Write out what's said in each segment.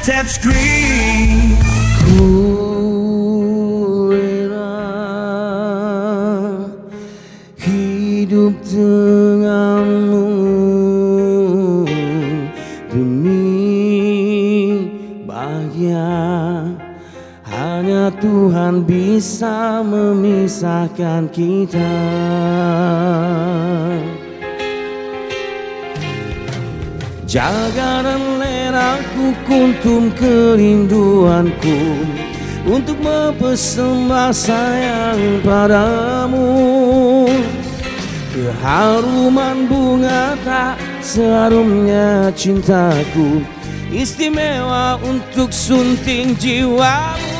touchscreen. Ku rela hidup denganmu demi bahagia. Hanya Tuhan bisa memisahkan kita. Jaga dan leraku kuntum kerinduanku untuk mempersembah sayang padamu. Keharuman bunga tak seharumnya cintaku, istimewa untuk sunting jiwamu.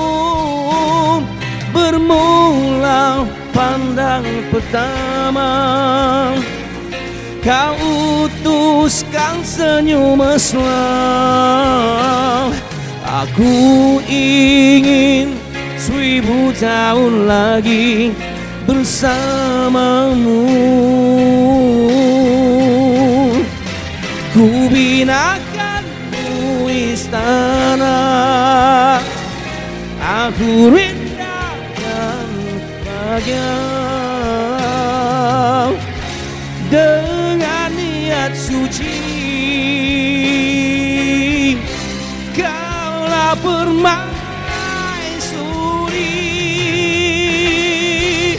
Bermula pandang pertama, kau utuskan senyum mesra. Aku ingin 1000 tahun lagi bersamamu. Ku binakanmu istana, aku rindakan bahagia. Dengan niat suci, kaulah permaisuri.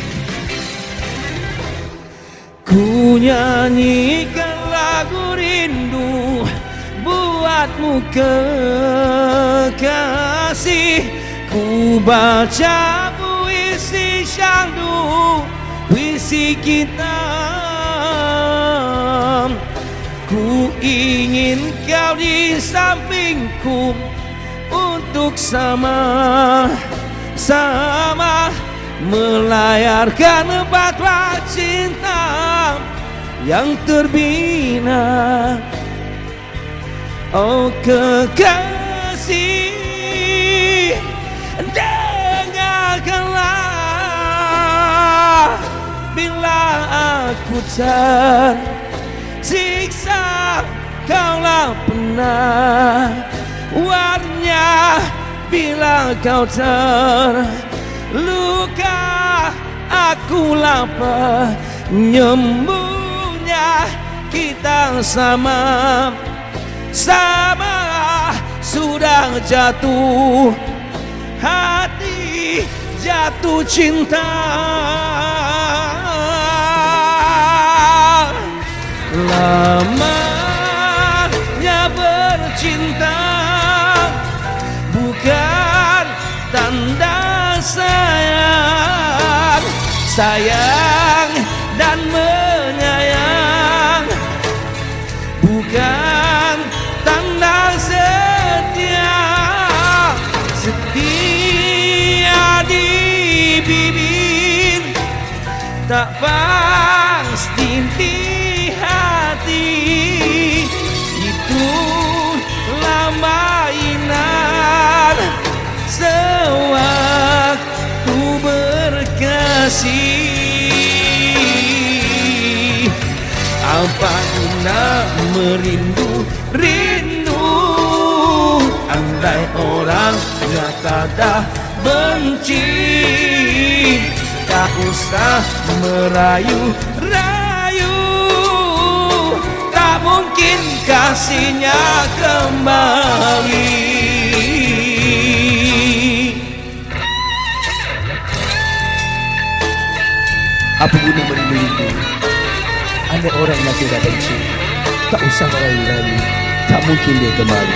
Ku nyanyikan lagu rindu buatmu kekasih. Ku baca puisi syahdu, puisi kita. Ku ingin kau di sampingku untuk sama-sama melayarkan bahtera cinta yang terbina. Oh kekasih, dengarkanlah bila aku tersiksa, kaulah penawarnya. Bila kau terluka, akulah penyembuhnya. Kita sama-sama sudah jatuh hati, jatuh cinta. Lamanya bercinta bukan tanda sayang. Sayang dan menyayang bukan tanda setia. Setia di bibir tak pasti di hati. Itulah mainan sewaktu berkasih. Apa guna merindu andai orang nyata dah benci. Tak usah merayu-rayu, tak mungkin kasihnya kembali. Apa guna merindu-rindu andai orang yang sudah benci. Tak usah merayu-rayu, tak mungkin dia kembali.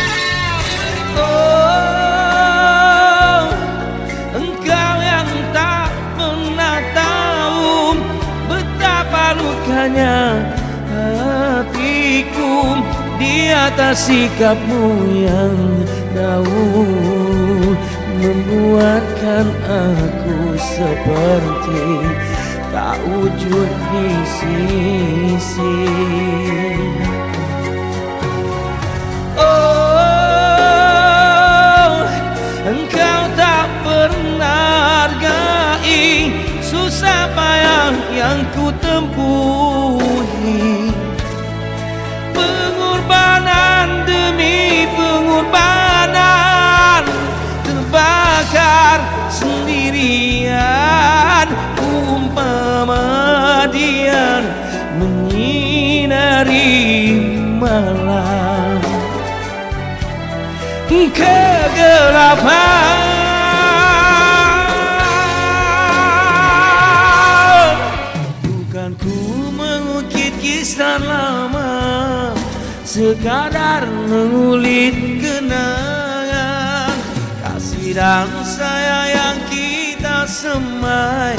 Oh, engkau yang tak pernah tahu betapa lukanya hatiku di atas sikapmu yang jauh, membuatkan aku seperti tak wujud di sisi. Oh, engkau tak pernah hargai susah payah yang ku tempuhi. Pengorbanan demi pengorbanan kegelapan. Bukan ku mengukir kisah lama, sekadar mengulit kenangan kasih dan sayang yang kita semai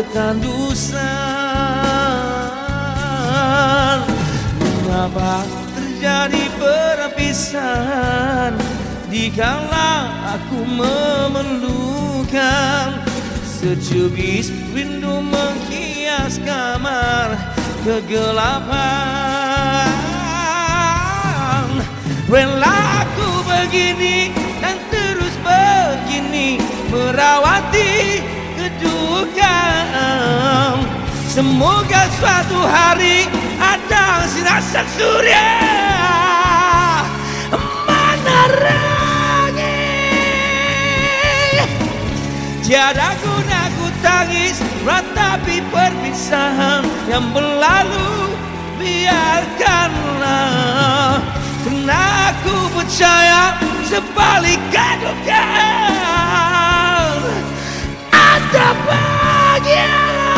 ketandusan. Mengapa terjadi perpisahan dikala aku memerlukan secubis rindu menghias kamar kegelapan. Rela aku begini dan terus begini merawati kedukaan. Semoga suatu hari ada sinar sang surya menerangi. Tiada guna ku tangis ratapi perpisahan yang berlalu, biarkanlah. Karena aku percaya sebalik kedukaan ada bahagia.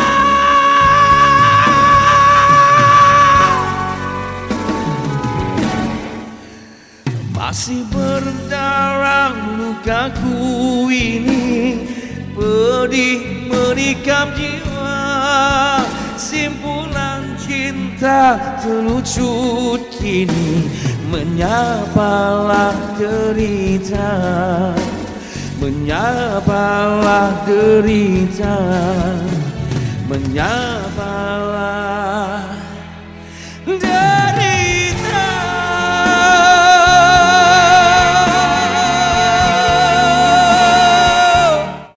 Masih berdarah lukaku ini, pedih menikam jiwa. Simpulan cinta terlucut kini, menyapalah derita, menyapalah derita, menyapalah